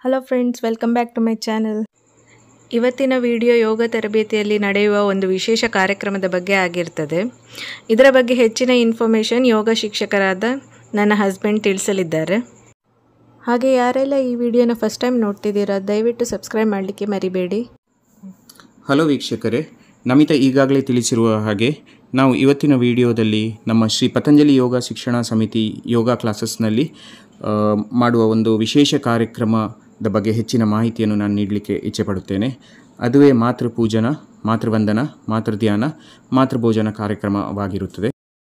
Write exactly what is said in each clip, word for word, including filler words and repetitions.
Hello friends, welcome back to my channel. ಇವತ್ತಿನ video yoga ತರಬೇತಿಯಲ್ಲಿ ನಡೆಯುವ ಒಂದು ವಿಶೇಷ ಕಾರ್ಯಕ್ರಮದ ಬಗ್ಗೆ ಆಗಿರ್ತದೆ. ಇದರ ಬಗ್ಗೆ ಹೆಚ್ಚಿನ ಇನ್ಫಾರ್ಮೇಷನ್ ಯೋಗ ಶಿಕ್ಷಕರಾದ ನನ್ನ ಹಸ್ಬೆಂಡ್ ತಿಳಿಸಲಿದ್ದಾರೆ. ಹಾಗೆ ಯಾರೆಲ್ಲ ಈ ವಿಡಿಯೋನ ಫಸ್ಟ್ ಟೈಮ್ ನೋಡ್ತಿದ್ದೀರಾ ದಯವಿಟ್ಟು ಸಬ್ಸ್ಕ್ರೈಬ್ ಮಾಡಲಿಕ್ಕೆ ಮರಿಬೇಡಿ. ಹಲೋ ವೀಕ್ಷಕರೇ, ನಮಿತಾ ಈಗಾಗಲೇ ತಿಳಿಸಿರುವ ಹಾಗೆ ನಾವು ಇವತ್ತಿನ ವಿಡಿಯೋದಲ್ಲಿ ನಮ್ಮ ಶ್ರೀ ಪತಂಜಲಿ ಯೋಗ ಶಿಕ್ಷಣ ಸಮಿತಿ ಯೋಗ ಕ್ಲಾಸಸ್ನಲ್ಲಿ ಮಾಡುವ ಒಂದು ವಿಶೇಷ ಕಾರ್ಯಕ್ರಮದ ಬಗ್ಗೆ ಹೆಚ್ಚಿನ ಮಾಹಿತಿಯನ್ನು ನಾನು ನೀಡಲಿಕ್ಕೆ ಇಚ್ಛೆಪಡುತ್ತೇನೆ. ಅದುವೇ ಮಾತೃ ಪೂಜನ, ಮಾತೃವಂದನ, ಮಾತೃ ಧ್ಯಾನ, ಮಾತೃಭೋಜನ ಕಾರ್ಯಕ್ರಮವಾಗಿರುತ್ತದೆ.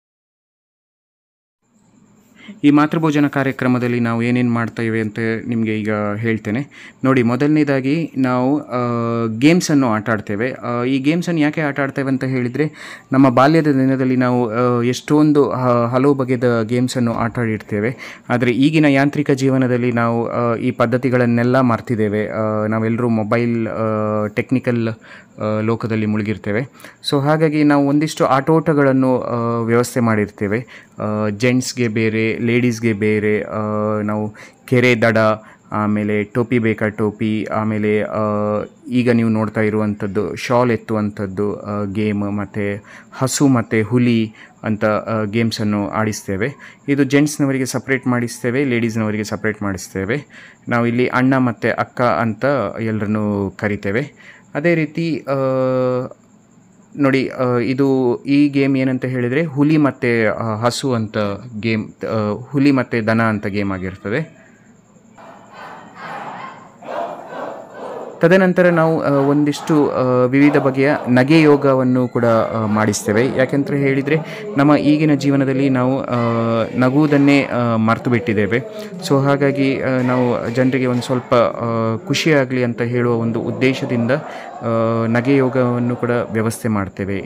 ಈ ಮಾತೃಭೋಜನ ಕಾರ್ಯಕ್ರಮದಲ್ಲಿ ನಾವು ಏನೇನು ಮಾಡ್ತಾಯಿವೆ ಅಂತ ನಿಮಗೆ ಈಗ ಹೇಳ್ತೇನೆ ನೋಡಿ. ಮೊದಲನೇದಾಗಿ ನಾವು ಗೇಮ್ಸನ್ನು ಆಟ ಆಡ್ತೇವೆ. ಈ ಗೇಮ್ಸನ್ನು ಯಾಕೆ ಆಟ ಆಡ್ತೇವೆ ಅಂತ ಹೇಳಿದರೆ, ನಮ್ಮ ಬಾಲ್ಯದ ದಿನದಲ್ಲಿ ನಾವು ಎಷ್ಟೊಂದು ಹಲವು ಬಗೆದ ಗೇಮ್ಸನ್ನು ಆಟ ಆಡಿರ್ತೇವೆ. ಆದರೆ ಈಗಿನ ಯಾಂತ್ರಿಕ ಜೀವನದಲ್ಲಿ ನಾವು ಈ ಪದ್ಧತಿಗಳನ್ನೆಲ್ಲ ಮರ್ತಿದ್ದೇವೆ. ನಾವೆಲ್ಲರೂ ಮೊಬೈಲ್ ಟೆಕ್ನಿಕಲ್ ಲೋಕದಲ್ಲಿ ಮುಳುಗಿರ್ತೇವೆ. ಸೊ ಹಾಗಾಗಿ ನಾವು ಒಂದಿಷ್ಟು ಆಟೋಟಗಳನ್ನು ವ್ಯವಸ್ಥೆ ಮಾಡಿರ್ತೇವೆ. ಜೆಂಟ್ಸ್ಗೆ ಬೇರೆ, ಲೇಡೀಸ್ಗೆ ಬೇರೆ, ನಾವು ಕೆರೆ ದಡ, ಆಮೇಲೆ ಟೋಪಿ ಬೇಕಾ ಟೋಪಿ, ಆಮೇಲೆ ಈಗ ನೀವು ನೋಡ್ತಾ ಇರುವಂಥದ್ದು ಶಾಲ್ ಎತ್ತುವಂಥದ್ದು ಗೇಮ್, ಮತ್ತು ಹಸು ಮತ್ತು ಹುಲಿ ಅಂತ ಗೇಮ್ಸನ್ನು ಆಡಿಸ್ತೇವೆ. ಇದು ಜೆಂಟ್ಸ್ನವರಿಗೆ ಸಪ್ರೇಟ್ ಮಾಡಿಸ್ತೇವೆ, ಲೇಡೀಸ್ನವರಿಗೆ ಸಪ್ರೇಟ್ ಮಾಡಿಸ್ತೇವೆ. ನಾವಿಲ್ಲಿ ಅಣ್ಣ ಮತ್ತು ಅಕ್ಕ ಅಂತ ಎಲ್ಲರನ್ನೂ ಕರಿತೇವೆ. ಅದೇ ರೀತಿ ನೋಡಿ, ಇದು ಈ ಗೇಮ್ ಏನಂತ ಹೇಳಿದರೆ ಹುಲಿ ಮತ್ತು ಹಸು ಅಂತ ಗೇಮ್, ಹುಲಿ ಮತ್ತು ದನ ಅಂತ ಗೇಮ್ ಆಗಿರ್ತದೆ. ತದನಂತರ ನಾವು ಒಂದಿಷ್ಟು ವಿವಿಧ ಬಗೆಯ ನಗೆ ಯೋಗವನ್ನು ಕೂಡ ಮಾಡಿಸ್ತೇವೆ. ಯಾಕೆಂತ ಹೇಳಿದರೆ ನಮ್ಮ ಈಗಿನ ಜೀವನದಲ್ಲಿ ನಾವು ನಗುವುದನ್ನೇ ಮರೆತು ಬಿಟ್ಟಿದ್ದೇವೆ. ಸೊ ಹಾಗಾಗಿ ನಾವು ಜನರಿಗೆ ಒಂದು ಸ್ವಲ್ಪ ಖುಷಿಯಾಗಲಿ ಅಂತ ಹೇಳುವ ಒಂದು ಉದ್ದೇಶದಿಂದ ನಗೆ ಯೋಗವನ್ನು ಕೂಡ ವ್ಯವಸ್ಥೆ ಮಾಡ್ತೇವೆ.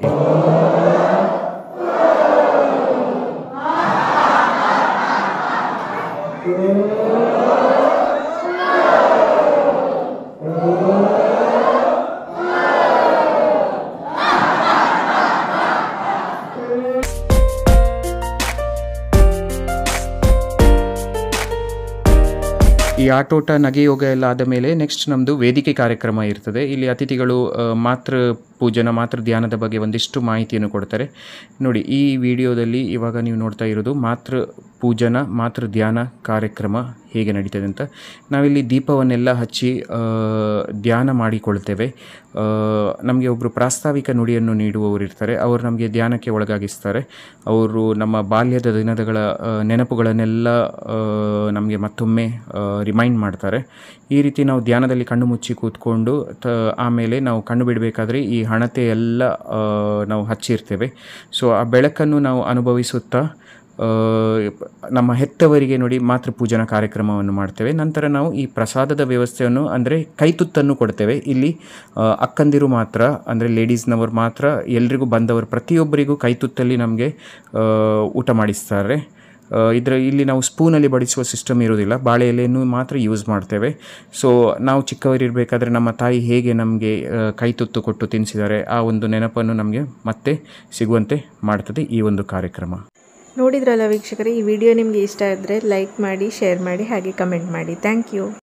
ಈ ಆಟೋಟ ನಗೆ ಯೋಗ ಎಲ್ಲ ಆದ ಮೇಲೆ ನೆಕ್ಸ್ಟ್ ನಮ್ಮದು ವೇದಿಕೆ ಕಾರ್ಯಕ್ರಮ ಇರ್ತದೆ. ಇಲ್ಲಿ ಅತಿಥಿಗಳು ಮಾತೃ ಪೂಜನ, ಮಾತೃ ಧ್ಯಾನದ ಬಗ್ಗೆ ಒಂದಿಷ್ಟು ಮಾಹಿತಿಯನ್ನು ಕೊಡ್ತಾರೆ. ನೋಡಿ, ಈ ವಿಡಿಯೋದಲ್ಲಿ ಇವಾಗ ನೀವು ನೋಡ್ತಾ ಇರೋದು ಮಾತೃ ಪೂಜನ, ಮಾತೃ ಧ್ಯಾನ ಕಾರ್ಯಕ್ರಮ ಹೇಗೆ ನಡೀತದೆ ಅಂತ. ನಾವಿಲ್ಲಿ ದೀಪವನ್ನೆಲ್ಲ ಹಚ್ಚಿ ಧ್ಯಾನ ಮಾಡಿಕೊಳ್ತೇವೆ. ನಮಗೆ ಒಬ್ಬರು ಪ್ರಾಸ್ತಾವಿಕ ನುಡಿಯನ್ನು ನೀಡುವವರು ಇರ್ತಾರೆ. ಅವರು ನಮಗೆ ಧ್ಯಾನಕ್ಕೆ ಒಳಗಾಗಿಸ್ತಾರೆ. ಅವರು ನಮ್ಮ ಬಾಲ್ಯದ ದಿನಗಳ ನೆನಪುಗಳನ್ನೆಲ್ಲ ನಮಗೆ ಮತ್ತೊಮ್ಮೆ ರಿಮೈಂಡ್ ಮಾಡ್ತಾರೆ. ಈ ರೀತಿ ನಾವು ಧ್ಯಾನದಲ್ಲಿ ಕಣ್ಣು ಮುಚ್ಚಿ ಕೂತ್ಕೊಂಡು ತ ಆಮೇಲೆ ನಾವು ಕಣ್ಣು ಬಿಡಬೇಕಾದ್ರೆ ಈ ಹಣತೆ ಎಲ್ಲ ನಾವು ಹಚ್ಚಿರ್ತೇವೆ. ಸೊ ಆ ಬೆಳಕನ್ನು ನಾವು ಅನುಭವಿಸುತ್ತಾ ನಮ್ಮ ಹೆತ್ತವರಿಗೆ ನೋಡಿ ಮಾತೃಪೂಜನ ಕಾರ್ಯಕ್ರಮವನ್ನು ಮಾಡ್ತೇವೆ. ನಂತರ ನಾವು ಈ ಪ್ರಸಾದದ ವ್ಯವಸ್ಥೆಯನ್ನು ಅಂದರೆ ಕೈತುತ್ತನ್ನು ಕೊಡ್ತೇವೆ. ಇಲ್ಲಿ ಅಕ್ಕಂದಿರು ಮಾತ್ರ, ಅಂದರೆ ಲೇಡೀಸ್ನವರು ಮಾತ್ರ ಎಲ್ರಿಗೂ ಬಂದವರು ಪ್ರತಿಯೊಬ್ಬರಿಗೂ ಕೈತುತ್ತಲ್ಲಿ ನಮಗೆ ಊಟ ಮಾಡಿಸ್ತಾರೆ. ಇದರ ಇಲ್ಲಿ ನಾವು ಸ್ಪೂನಲ್ಲಿ ಬಡಿಸುವ ಸಿಸ್ಟಮ್ ಇರೋದಿಲ್ಲ, ಬಾಳೆ ಎಲೆಯನ್ನು ಮಾತ್ರ ಯೂಸ್ ಮಾಡ್ತೇವೆ. ಸೊ ನಾವು ಚಿಕ್ಕವರಿರಬೇಕಾದ್ರೆ ನಮ್ಮ ತಾಯಿ ಹೇಗೆ ನಮಗೆ ಕೈತುತ್ತು ಕೊಟ್ಟು ತಿನ್ನಿಸಿದ್ದಾರೆ, ಆ ಒಂದು ನೆನಪನ್ನು ನಮಗೆ ಮತ್ತೆ ಸಿಗುವಂತೆ ಮಾಡ್ತದೆ ಈ ಒಂದು ಕಾರ್ಯಕ್ರಮ. ನೋಡಿದ್ರಲ್ಲ ವೀಕ್ಷಕರೇ, ಈ ವಿಡಿಯೋ ನಿಮಗೆ ಇಷ್ಟ ಆದರೆ ಲೈಕ್ ಮಾಡಿ, ಶೇರ್ ಮಾಡಿ, ಹಾಗೆ ಕಮೆಂಟ್ ಮಾಡಿ. Thank you.